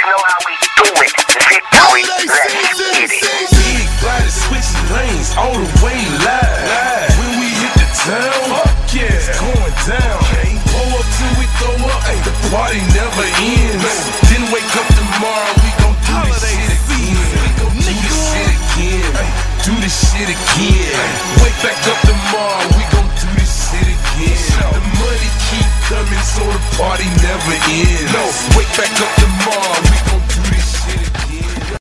know how we do it. The victory. Let's get it. Big body switching lanes all the way live. When we hit the town, fuck yeah, it's going down. Pull up till we throw up, ay, the party never ends. Then wake up tomorrow, we gon' do this shit again. Do this shit again. Do this shit again. Wake back up tomorrow, we gon' do this shit again. The money keep coming, so the party never ends. No, wake back up tomorrow, we gon' do this shit again.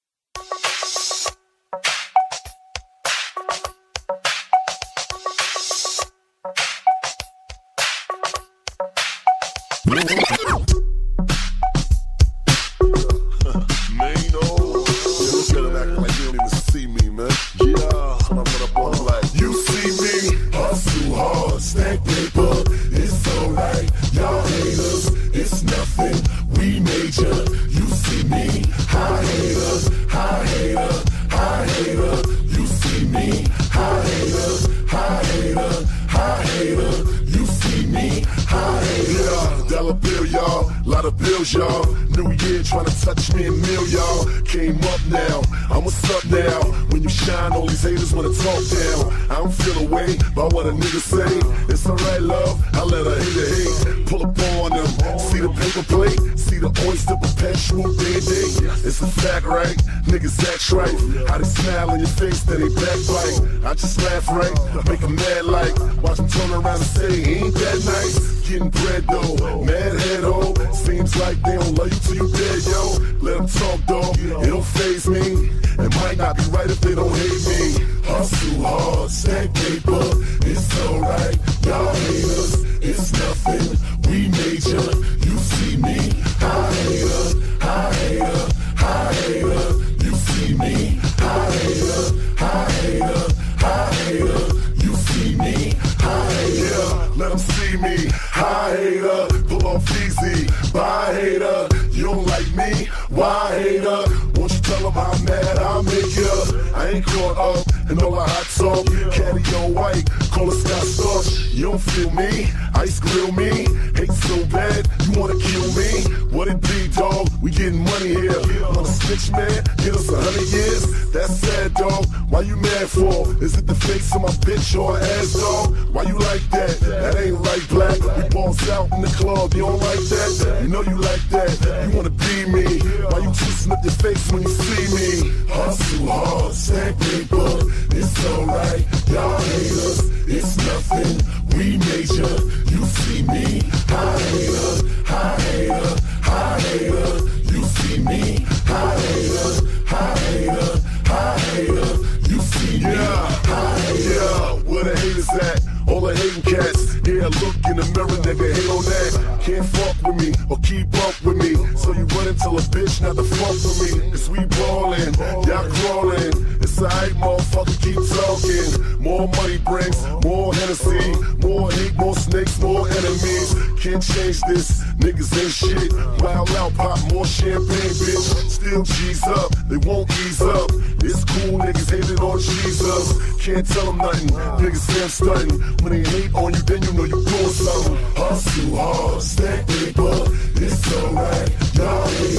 Y'all, New Year trying to touch me and mill y'all. Came up now, I'm what's up now. When you shine, all these haters wanna talk down. I don't feel away by what a nigga say. It's alright, love, I let a hater hate. Pull up on them, see the paper plate, see the oyster perpetual day. It's a fact, right? Niggas act right. How they smile on your face, then they backbite. I just laugh, right? Make them mad like. Watch them turn around and say, ain't that nice? Getting bread though, mad head ho. Seems like they don't love you till you dead, yo. Let them talk, dog, it don't faze me. It might not be right if they don't hate me. Hustle hard, stack paper, it's alright. Y'all haters, it's nothing. We major, you see me. High hater, high hater, high hater. You see me. High hater, high hater, high hater. You see me. High hater, let them see me. High hater, pull off easy. Bye hater, you don't like me. Why hater? Won't you tell them how mad I'll make ya? I ain't caught up in all the hot talk. Caddy on white, call it Scott Storch. You don't feel me, ice grill me. Hate so bad, you wanna kill me. What it be, dog? We getting money here. Wanna snitch, man? Get us 100 years? That's sad, dog. Why you mad for? Is it the face of my bitch or ass, dog? Why you like that? That ain't right, black. We balls out in the club, you don't like that? You know you like that. You wanna be me. Why you twisting up your face when you see me? Hustle hard, stack paper, it's alright. Y'all haters, it's nothing. We major, you see me. High hater, high hater, high hater. You see me. High hater, high hater, high hater. You see me. High hater. Yeah, where the haters at? All the hating cats. Yeah, look in the mirror, nigga, hate on that. Can't fuck with me or keep up with me. So you run and tell a bitch not to fuck with me. Cause we ballin', y'all crawling. It's alright, motherfucker, keep talking. More money brings more Hennessy. More hate, more snakes, more enemies. Can't change this, niggas ain't shit. Wild out, pop more champagne, bitch. Still G's up, they won't ease up. It's cool, niggas hating on Jesus. Can't tell them nothing, niggas say I'm stunting. When they hate on you, then you know you doing something. Hustle hard, stack paper, it's alright. Y'all